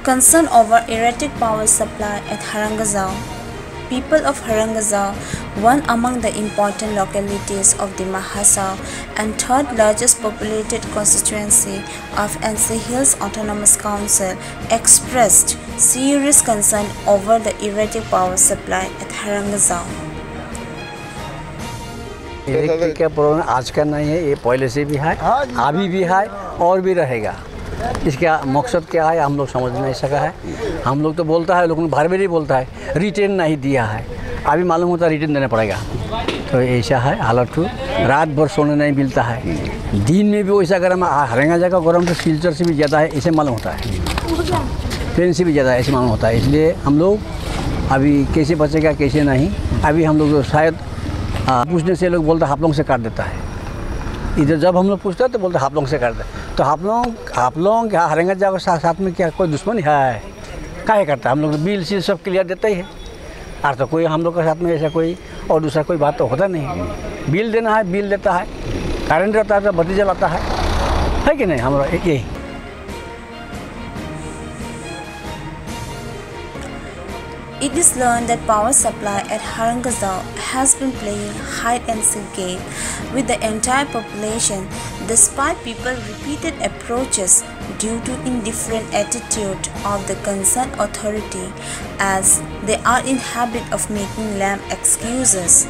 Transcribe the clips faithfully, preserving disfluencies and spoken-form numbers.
Concern over erratic power supply at Harangajao. People of Harangajao, one among the important localities of Dima Hasao and third largest populated constituency of N C Hills Autonomous Council, expressed serious concern over the erratic power supply at Harangajao. Electric का problem आज का नहीं है, ये पहले से भी है, अभी भी है और भी रहेगा। इसका मकसद क्या है हम लोग समझ नहीं सका है। हम लोग तो बोलता है, लोगों ने भर में नहीं बोलता है, रिटर्न नहीं दिया है, अभी मालूम होता है रिटर्न देना पड़ेगा। तो ऐसा है हालत, तो रात भर सोने नहीं मिलता है, दिन में भी वैसा गर्म। हरंगाजा का गर्म तो सिलचर से भी ज़्यादा है, ऐसे मालूम होता है, ट्रेन से भी ज़्यादा ऐसे मालूम होता है। इसलिए हम लोग अभी कैसे बचेगा कैसे नहीं, अभी हम लोग शायद पूछने से लोग बोलते हाफलोंग से काट देता है। इधर जब हम लोग पूछते हैं तो बोलते हाफलोंग से काट दे। तो हाफलोंग हाफलोंग क्या हरंगाजाओ के साथ साथ में क्या कोई दुश्मनी है? काहे करता है? हम लोग बिल सील सब क्लियर देते ही है, और तो कोई हम लोग के साथ में ऐसा कोई और दूसरा कोई बात तो होता नहीं। बिल देना है, बिल देता है, करंट रहता है तो बत्ती जलाता है, है कि नहीं? हमारा यही। It is learned that power supply at Harangajao has been playing hide and seek game with the entire population despite people's repeated approaches due to indifferent attitude of the concerned authority, as they are in habit of making lame excuses.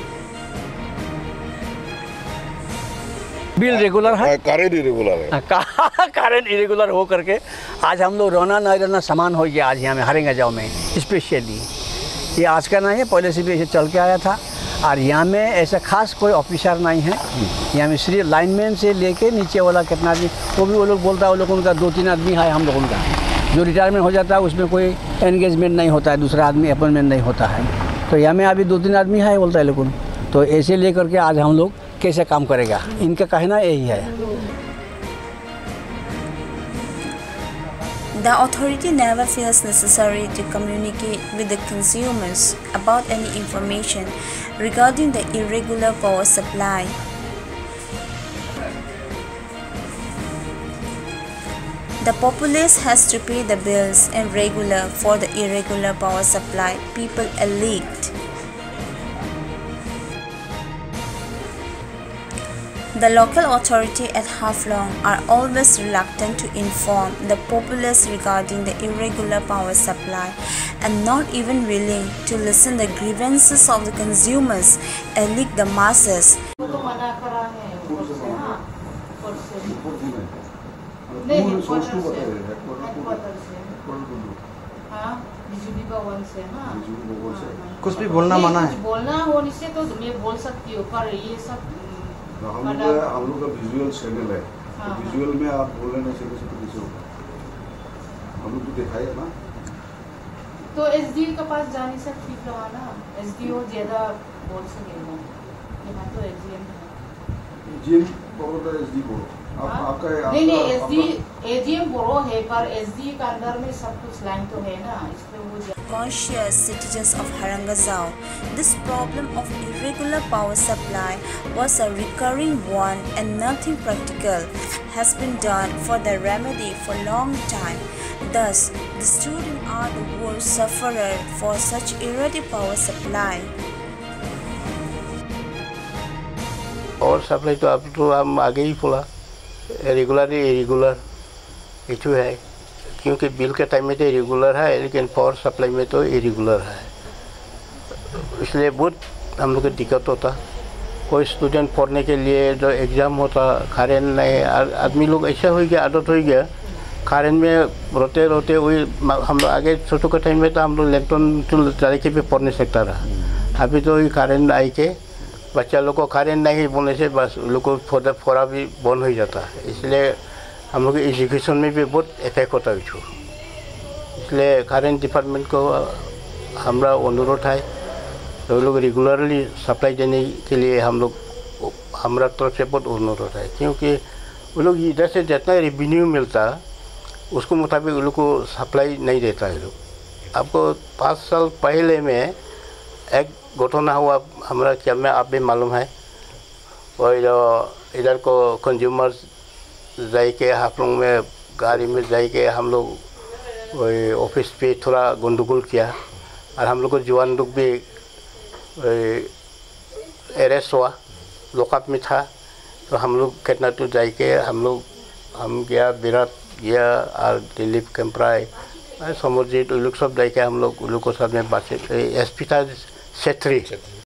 Bill regular है, कारण irregular है, कारण irregular हो करके आज हम लोग रहना नहीं रहना समान हो गया। आज यहाँ में हरंगाजाओ में स्पेशली ये आज का नहीं है, पहले से भी ऐसे चल के आया था। और यहाँ में ऐसा खास कोई ऑफिसर नहीं है, यहाँ में सिर्फ लाइनमैन से लेके नीचे वाला कितना आदमी, वो भी वो लोग बोलता है वो लोग उनका दो तीन आदमी है। हम लोगों का जो रिटायरमेंट हो जाता है उसमें कोई एंगेजमेंट नहीं होता है, दूसरा आदमी अपॉइंटमेंट नहीं होता है। तो यहाँ में अभी दो तीन आदमी है बोलता है लोगों। तो ऐसे लेकर के आज हम लोग कैसे काम करेगा, इनका कहना यही है। The authority never feels necessary to communicate with the consumers about any information regarding the irregular power supply. The populace has to pay the bills in regular for the irregular power supply, people alleged. The local authority at Haflong are always reluctant to inform the populace regarding the irregular power supply and not even willing to listen the grievances of the consumers, alleged the masses. कुछ भी बोलना मना है। बोलना होने से तो मैं बोल सकती हूँ, पर ये सब हम लोग हम लोग का विजुअल चैनल है, तो विजुअल में आप बोलने नहीं चाहिए तो कैसे होगा? हम लोग तो दिखाए ना। तो एसडी के पास जाने से ठीक रहा ना, एसडीओ ज्यादा बोल सकेगा। यहाँ तो एजीएम है, एजीएम बोलो तो एसडी बोलो। आप आपका नहीं नहीं एसडी एजीएम बोलो है, पर एसडी के अंदर में सब कुछ लाइन तो है ना, इसलिए वो। Conscious citizens of Harangajao, this problem of irregular power supply was a recurring one and nothing practical has been done for the remedy for a long time. Thus, the students are the worst sufferer for such erratic power supply. और supply तो अब तो हम आगे ही बोला, regular irregular issue है, क्योंकि bill के टाइम में तो इरेगुलर है लेकिन पावर सप्लाई में तो इरेगुलर है, इसलिए बहुत हम लोग को दिक्कत होता। कोई स्टूडेंट पढ़ने के लिए जो एग्ज़ाम होता, खारेन नहीं, आदमी लोग ऐसा हो गया, आदत हो गया, खारेन में रोते रोते वही हम लोग आगे छोटों के टाइम में तो हम लोग लैपटॉप तो तरीके पे पढ़ नहीं सकता रहा। अभी तो ये खारेन आई के बच्चा लोग को खारेन नहीं बोलने से बस लोग को फोड़ा फोड़ा भी बंद हो जाता है, इसलिए हम लोग एजुकेशन में भी बहुत इफेक्ट होता है। इसलिए करेंट डिपार्टमेंट को हमारा अनुरोध है, तो लोग रेगुलरली सप्लाई देने के लिए हम लोग हमारा तरफ से बहुत अनुरोध है, क्योंकि वो लोग इधर से जितना रेवेन्यू मिलता उसको मुताबिक वो लोग को सप्लाई नहीं देता है। लोग आपको पाँच साल पहले में एक घटना हुआ हमारा क्या में आप भी मालूम है, और इधर को कंज्यूमर्स जाए के हाफलोंग में गाड़ी में जाए के हम लोग वही ऑफिस पे थोड़ा गंडगोल किया और हम लोग को जवान लोग भी अरेस्ट हुआ, लॉकअप में था। तो हम लोग कितना तो जाके हम लोग हम गया विराट गया और दिलीप कैंपराय समरजीत लोग सब जाके हम लोग लोग को सामने बात एस पी था छेत्री